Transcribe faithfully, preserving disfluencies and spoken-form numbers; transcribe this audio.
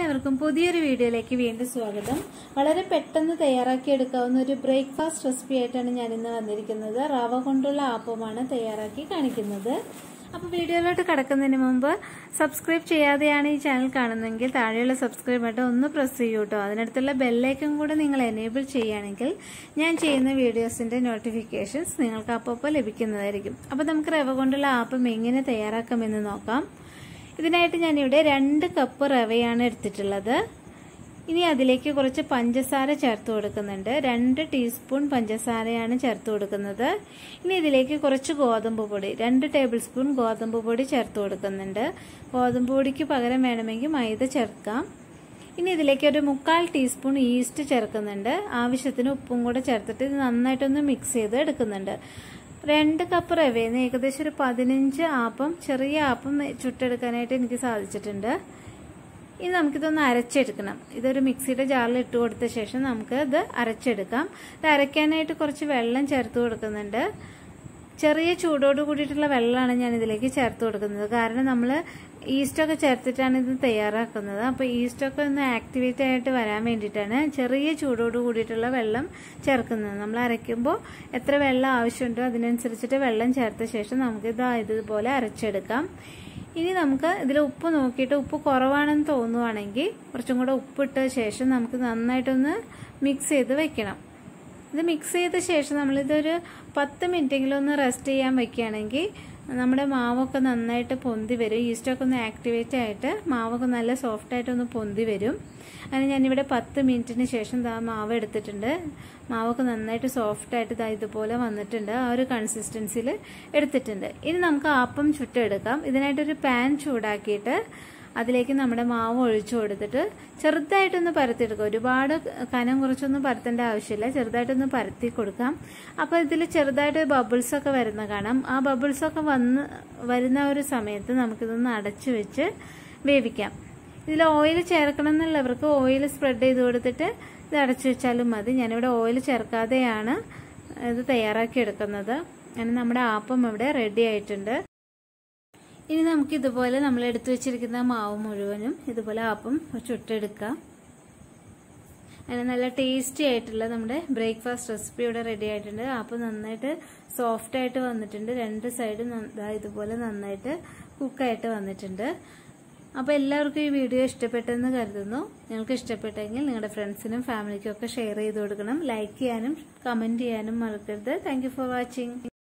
എല്ലാവർക്കും പുതിയൊരു വീഡിയോയിലേക്ക് വീണ്ടും സ്വാഗതം. വളരെ പെട്ടെന്ന് തയ്യാറാക്കി എടുക്കാവുന്ന ഒരു ബ്രേക്ക്ഫാസ്റ്റ് റെസിപ്പി ആയിട്ടാണ് ഞാൻ ഇന്ന് വന്നിരിക്കുന്നത്. റവ കൊണ്ടുള്ള ആപ്പമാണ് തയ്യാറാക്കി കാണിക്കുന്നത്. അപ്പോൾ വീഡിയോയിലോട്ട് കടക്കുന്നതിന് മുമ്പ് സബ്സ്ക്രൈബ് ചെയ്യാതെയാണ് ഈ ചാനൽ കാണുന്നതെങ്കിൽ താഴെയുള്ള സബ്സ്ക്രൈബ് ബട്ടൺ ഒന്ന് പ്രസ് ചെയ്യൂ കേട്ടോ. അതിനടുത്തുള്ള ബെല്ലൈക്കൺ കൂടെ നിങ്ങൾ എനേബിൾ ചെയ്യുകയാണെങ്കിൽ ഞാൻ ചെയ്യുന്ന വീഡിയോസിന്റെ നോട്ടിഫിക്കേഷൻസ് നിങ്ങൾക്ക് അപ്പോൾ ലഭിക്കുന്നതായിരിക്കും. അപ്പോൾ നമുക്ക് റവ കൊണ്ടുള്ള ആപ്പം എങ്ങനെ തയ്യാറാക്കാമെന്ന് നോക്കാം. ഇതിനായിട്ട് ഞാനിവിടെ രണ്ട് കപ്പ് റവയാണ് എടുത്തിട്ടുള്ളത്. ഇനി അതിലേക്ക് കുറച്ച് പഞ്ചസാര ചേർത്ത് കൊടുക്കുന്നുണ്ട്. രണ്ട് ടീസ്പൂൺ പഞ്ചസാരയാണ് ചേർത്ത് കൊടുക്കുന്നത്. ഇനി ഇതിലേക്ക് കുറച്ച് ഗോതമ്പ് പൊടി, രണ്ട് ടേബിൾ സ്പൂൺ ഗോതമ്പ് പൊടി ചേർത്ത് കൊടുക്കുന്നുണ്ട്. ഗോതമ്പ് പൊടിക്ക് പകരം വേണമെങ്കിൽ മൈദ ചേർക്കാം. ഇനി ഇതിലേക്ക് ഒരു മുക്കാൽ ടീസ്പൂൺ ഈസ്റ്റ് ചേർക്കുന്നുണ്ട്. ആവശ്യത്തിന് ഉപ്പും കൂടെ ചേർത്തിട്ട് ഇത് നന്നായിട്ടൊന്ന് മിക്സ് ചെയ്ത് എടുക്കുന്നുണ്ട്. രണ്ട് കപ്പ് റവയെന്ന് ഏകദേശം ഒരു പതിനഞ്ച് ആപ്പം, ചെറിയ ആപ്പം ചുട്ടെടുക്കാനായിട്ട് എനിക്ക് സാധിച്ചിട്ടുണ്ട്. ഇനി നമുക്കിതൊന്ന് അരച്ചെടുക്കണം. ഇതൊരു മിക്സിയുടെ ജാറിൽ ഇട്ട് കൊടുത്ത ശേഷം നമുക്ക് ഇത് അരച്ചെടുക്കാം. ഇത് അരയ്ക്കാനായിട്ട് കുറച്ച് വെള്ളം ചേർത്ത് കൊടുക്കുന്നുണ്ട്. ചെറിയ ചൂടോട് കൂടിയിട്ടുള്ള വെള്ളമാണ് ഞാൻ ഇതിലേക്ക് ചേർത്ത് കൊടുക്കുന്നത്. കാരണം നമ്മൾ ഈസ്റ്റൊക്കെ ചേർത്തിട്ടാണ് ഇത് തയ്യാറാക്കുന്നത്. അപ്പോൾ ഈസ്റ്റൊക്കെ ഒന്ന് ആക്ടിവേറ്റ് ആയിട്ട് വരാൻ വേണ്ടിയിട്ടാണ് ചെറിയ ചൂടോട് കൂടിയിട്ടുള്ള വെള്ളം ചേർക്കുന്നത്. നമ്മൾ അരയ്ക്കുമ്പോൾ എത്ര വെള്ളം ആവശ്യമുണ്ടോ അതിനനുസരിച്ചിട്ട് വെള്ളം ചേർത്ത ശേഷം നമുക്കിത് ഇതുപോലെ അരച്ചെടുക്കാം. ഇനി നമുക്ക് ഇതിൽ ഉപ്പ് നോക്കിയിട്ട് ഉപ്പ് കുറവാണെന്ന് തോന്നുവാണെങ്കിൽ കുറച്ചും കൂടെ ഉപ്പിട്ട ശേഷം നമുക്ക് നന്നായിട്ടൊന്ന് മിക്സ് ചെയ്ത് വെക്കണം. ഇത് മിക്സ് ചെയ്ത ശേഷം നമ്മളിതൊരു പത്ത് മിനിറ്റെങ്കിലും ഒന്ന് റെസ്റ്റ് ചെയ്യാൻ വെക്കുകയാണെങ്കിൽ നമ്മുടെ മാവൊക്കെ നന്നായിട്ട് പൊന്തി വരും. ഈസ്റ്റൊക്കെ ഒന്ന് ആക്ടിവേറ്റ് ആയിട്ട് മാവൊക്കെ നല്ല സോഫ്റ്റ് ആയിട്ടൊന്ന് പൊന്തി വരും. അങ്ങനെ ഞാനിവിടെ പത്ത് മിനിറ്റിന് ശേഷം ദാ മാവ് എടുത്തിട്ടുണ്ട്. മാവൊക്കെ നന്നായിട്ട് സോഫ്റ്റ് ആയിട്ട് ദാ ഇതുപോലെ വന്നിട്ടുണ്ട്. ആ ഒരു കൺസിസ്റ്റൻസിയിൽ എടുത്തിട്ടുണ്ട്. ഇനി നമുക്ക് ആപ്പം ചുട്ടെടുക്കാം. ഇതിനായിട്ടൊരു പാൻ ചൂടാക്കിയിട്ട് അതിലേക്ക് നമ്മുടെ മാവ് ഒഴിച്ചു കൊടുത്തിട്ട് ചെറുതായിട്ടൊന്ന് പരത്തിയെടുക്കുക. ഒരുപാട് കനം കുറച്ചൊന്നും പരത്തേണ്ട ആവശ്യമില്ല. ചെറുതായിട്ടൊന്ന് പരത്തി കൊടുക്കാം. അപ്പോൾ ഇതിൽ ചെറുതായിട്ട് ബബിൾസ് ഒക്കെ വരുന്ന കാണാം. ആ ബബിൾസ് ഒക്കെ വന്ന് വരുന്ന ഒരു സമയത്ത് നമുക്കിതൊന്ന് അടച്ചു വെച്ച് വേവിക്കാം. ഇതിൽ ഓയിൽ ചേർക്കണം എന്നുള്ളവർക്ക് ഓയിൽ സ്പ്രെഡ് ചെയ്ത് കൊടുത്തിട്ട് ഇത് അടച്ചു വെച്ചാലും മതി. ഞാനിവിടെ ഓയിൽ ചേർക്കാതെയാണ് ഇത് തയ്യാറാക്കി എടുക്കുന്നത്. അങ്ങനെ നമ്മുടെ ആപ്പം ഇവിടെ റെഡി ആയിട്ടുണ്ട്. ഇനി നമുക്ക് ഇതുപോലെ നമ്മൾ എടുത്തു വെച്ചിരിക്കുന്ന മാവ് മുഴുവനും ഇതുപോലെ ആപ്പം ചുട്ടെടുക്കാം. അങ്ങനെ നല്ല ടേസ്റ്റി ആയിട്ടുള്ള നമ്മുടെ ബ്രേക്ക്ഫാസ്റ്റ് റെസിപ്പി ഇവിടെ റെഡി ആയിട്ടുണ്ട്. ആപ്പം നന്നായിട്ട് സോഫ്റ്റ് ആയിട്ട് വന്നിട്ടുണ്ട്. രണ്ട് സൈഡും ഇതുപോലെ നന്നായിട്ട് കുക്കായിട്ട് വന്നിട്ടുണ്ട്. അപ്പോൾ എല്ലാവർക്കും ഈ വീഡിയോ ഇഷ്ടപ്പെട്ടെന്ന് കരുതുന്നു. നിങ്ങൾക്ക് ഇഷ്ടപ്പെട്ടെങ്കിൽ നിങ്ങളുടെ ഫ്രണ്ട്സിനും ഫാമിലിക്കും ഒക്കെ ഷെയർ ചെയ്ത് കൊടുക്കണം. ലൈക്ക് ചെയ്യാനും കമന്റ് ചെയ്യാനും മറക്കരുത്. Thank you for watching.